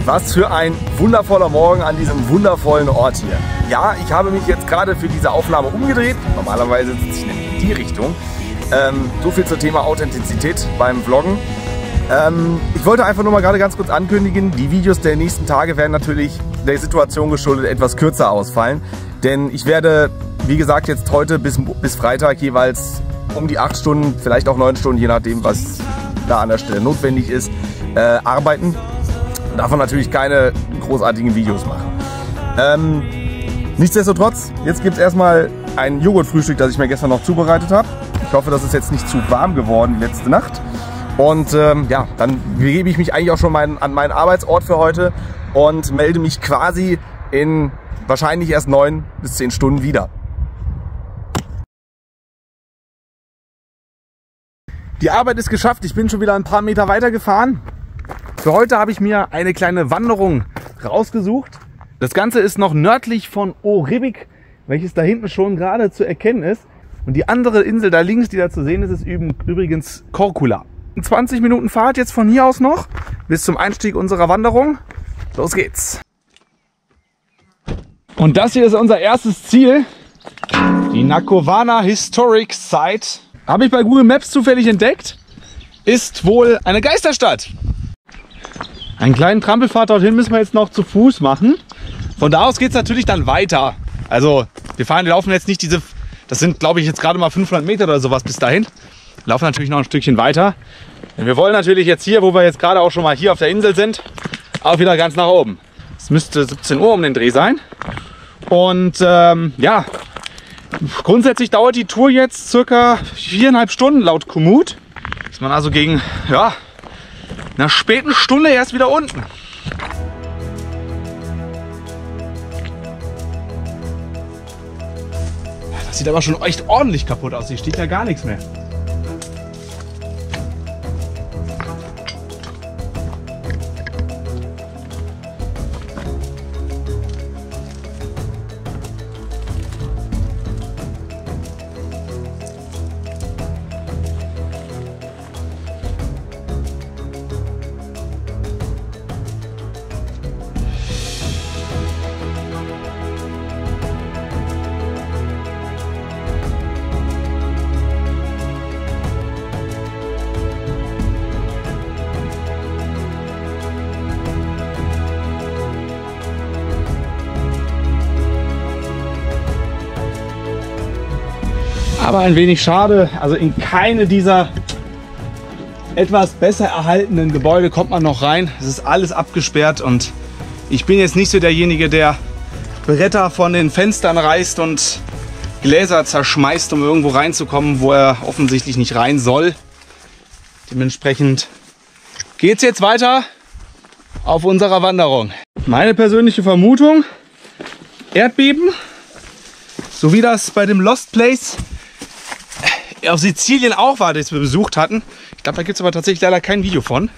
Was für ein wundervoller Morgen an diesem wundervollen Ort hier. Ja, ich habe mich jetzt gerade für diese Aufnahme umgedreht. Normalerweise sitze ich nämlich in die Richtung. So viel zum Thema Authentizität beim Vloggen. Ich wollte einfach nur mal gerade ganz kurz ankündigen, die Videos der nächsten Tage werden natürlich der Situation geschuldet etwas kürzer ausfallen. Denn ich werde, wie gesagt, jetzt heute bis Freitag jeweils um die 8 Stunden, vielleicht auch 9 Stunden, je nachdem, was da an der Stelle notwendig ist, arbeiten. Davon natürlich keine großartigen Videos machen. Nichtsdestotrotz, jetzt gibt es erstmal ein Joghurtfrühstück, das ich mir gestern noch zubereitet habe. Ich hoffe, das ist jetzt nicht zu warm geworden die letzte Nacht. Und ja, dann begebe ich mich eigentlich auch schon an meinen Arbeitsort für heute und melde mich quasi in wahrscheinlich erst 9 bis 10 Stunden wieder. Die Arbeit ist geschafft, ich bin schon wieder ein paar Meter weiter gefahren. Für heute habe ich mir eine kleine Wanderung rausgesucht. Das Ganze ist noch nördlich von Orivik, welches da hinten schon gerade zu erkennen ist. Und die andere Insel da links, die da zu sehen ist, ist übrigens Korčula. 20 Minuten Fahrt jetzt von hier aus noch bis zum Einstieg unserer Wanderung. Los geht's! Und das hier ist unser erstes Ziel, die Nakovana Historic Site. Habe ich bei Google Maps zufällig entdeckt, ist wohl eine Geisterstadt. Einen kleinen Trampelpfad dorthin müssen wir jetzt noch zu Fuß machen. Von da aus geht es natürlich dann weiter. Also wir laufen jetzt nicht diese, das sind glaube ich jetzt gerade mal 500 Meter oder sowas bis dahin. Wir laufen natürlich noch ein Stückchen weiter. Denn wir wollen natürlich jetzt hier, wo wir jetzt gerade auch schon mal hier auf der Insel sind, auch wieder ganz nach oben. Es müsste 17 Uhr um den Dreh sein. Und ja, grundsätzlich dauert die Tour jetzt circa 4,5 Stunden laut Komoot. Ist man also gegen, ja, einer späten Stunde erst wieder unten. Das sieht aber schon echt ordentlich kaputt aus. Hier steht ja gar nichts mehr. Aber ein wenig schade, also in keine dieser etwas besser erhaltenen Gebäude kommt man noch rein. Es ist alles abgesperrt und ich bin jetzt nicht so derjenige, der Bretter von den Fenstern reißt und Gläser zerschmeißt, um irgendwo reinzukommen, wo er offensichtlich nicht rein soll. Dementsprechend geht es jetzt weiter auf unserer Wanderung. Meine persönliche Vermutung, Erdbeben, so wie das bei dem Lost Place auf Sizilien auch war, das wir besucht hatten. Ich glaube, da gibt es aber tatsächlich leider kein Video von.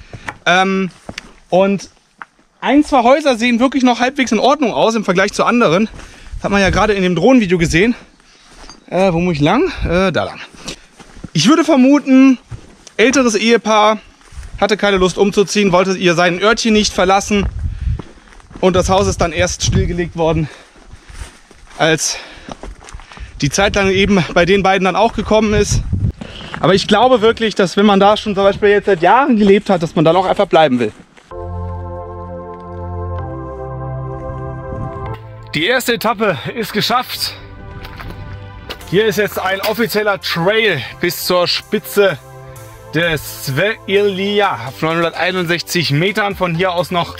Und ein, zwei Häuser sehen wirklich noch halbwegs in Ordnung aus im Vergleich zu anderen. Das hat man ja gerade in dem Drohnenvideo gesehen. Wo muss ich lang? Da lang. Ich würde vermuten, älteres Ehepaar hatte keine Lust umzuziehen, wollte ihr sein Örtchen nicht verlassen. Und das Haus ist dann erst stillgelegt worden, als die Zeit lang eben bei den beiden dann auch gekommen ist. Aber ich glaube wirklich, dass wenn man da schon zum Beispiel jetzt seit Jahren gelebt hat, dass man dann auch einfach bleiben will. Die erste Etappe ist geschafft. Hier ist jetzt ein offizieller Trail bis zur Spitze des Svelja auf 961 Metern. Von hier aus noch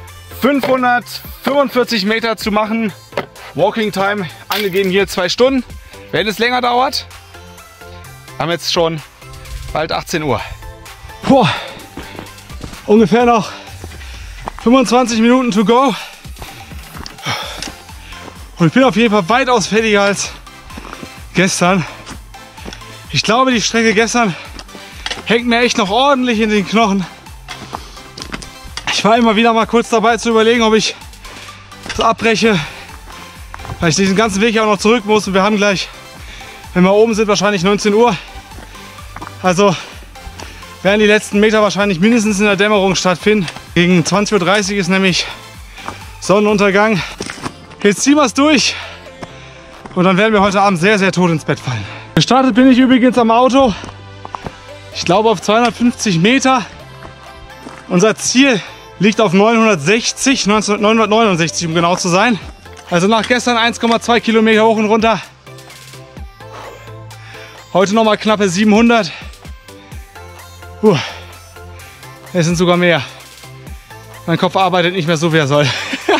545 Meter zu machen. Walking Time angegeben hier 2 Stunden. Wenn es länger dauert, haben wir jetzt schon bald 18 Uhr. Puh, ungefähr noch 25 Minuten to go. Und ich bin auf jeden Fall weitaus fertiger als gestern. Ich glaube, die Strecke gestern hängt mir echt noch ordentlich in den Knochen. Ich war immer wieder mal kurz dabei zu überlegen, ob ich das abbreche, weil ich diesen ganzen Weg ja auch noch zurück muss. Und wir haben gleich, wenn wir oben sind, wahrscheinlich 19 Uhr. Also werden die letzten Meter wahrscheinlich mindestens in der Dämmerung stattfinden. Gegen 20:30 Uhr ist nämlich Sonnenuntergang. Jetzt ziehen wir es durch und dann werden wir heute Abend sehr, sehr tot ins Bett fallen. Gestartet bin ich übrigens am Auto, ich glaube auf 250 Meter. Unser Ziel liegt auf 969, um genau zu sein. Also nach gestern 1,2 Kilometer hoch und runter. Heute nochmal knappe 700. Es sind sogar mehr. Mein Kopf arbeitet nicht mehr so, wie er soll.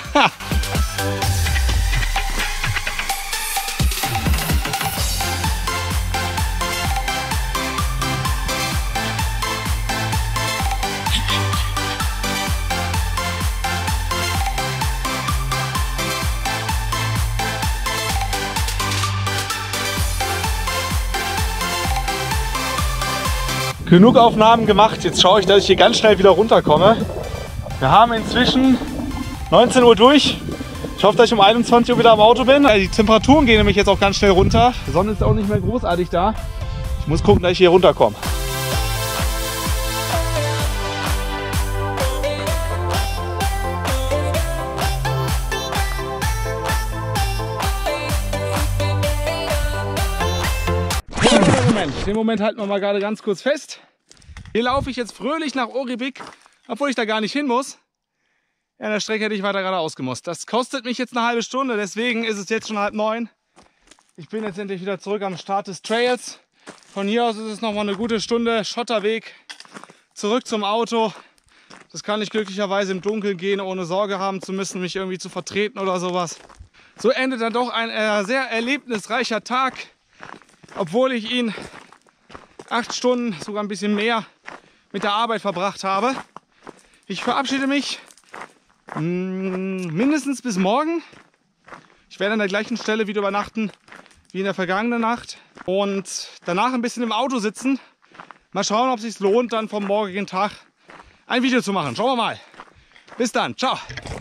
Genug Aufnahmen gemacht, jetzt schaue ich, dass ich hier ganz schnell wieder runterkomme. Wir haben inzwischen 19 Uhr durch. Ich hoffe, dass ich um 21 Uhr wieder am Auto bin. Die Temperaturen gehen nämlich jetzt auch ganz schnell runter. Die Sonne ist auch nicht mehr großartig da. Ich muss gucken, dass ich hier runterkomme. Den Moment halten wir mal gerade ganz kurz fest. Hier laufe ich jetzt fröhlich nach Oribik, obwohl ich da gar nicht hin muss. Ja, an der Strecke hätte ich weiter geradeaus gemusst. Das kostet mich jetzt eine halbe Stunde, deswegen ist es jetzt schon 8:30. Ich bin jetzt endlich wieder zurück am Start des Trails. Von hier aus ist es noch mal eine gute Stunde Schotterweg zurück zum Auto. Das kann ich glücklicherweise im Dunkeln gehen, ohne Sorge haben zu müssen, mich irgendwie zu vertreten oder sowas. So endet dann doch ein sehr erlebnisreicher Tag, obwohl ich ihn 8 Stunden, sogar ein bisschen mehr, mit der Arbeit verbracht habe. Ich verabschiede mich mindestens bis morgen. Ich werde an der gleichen Stelle wieder übernachten wie in der vergangenen Nacht und danach ein bisschen im Auto sitzen. Mal schauen, ob es sich lohnt, dann vom morgigen Tag ein Video zu machen. Schauen wir mal. Bis dann. Ciao.